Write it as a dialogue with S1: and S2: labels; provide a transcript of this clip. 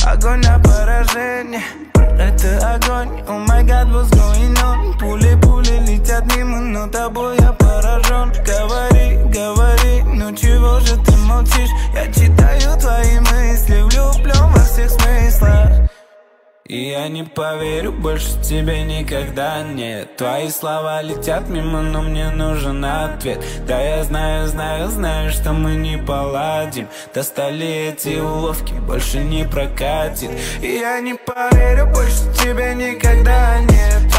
S1: огонь на поражение. Это огонь, oh my god, what's going on? Пули летят мимо, но тобой я поражен. Говори, говори, ну чего же ты молчишь? Я читаю твои мысли, влюблен во всех смыслах. И я не поверю больше тебе никогда, нет. Твои слова летят мимо, но мне нужен ответ. Да я знаю, что мы не поладим. Достали эти уловки, больше не прокатит. И я не поверю больше тебе никогда, нет.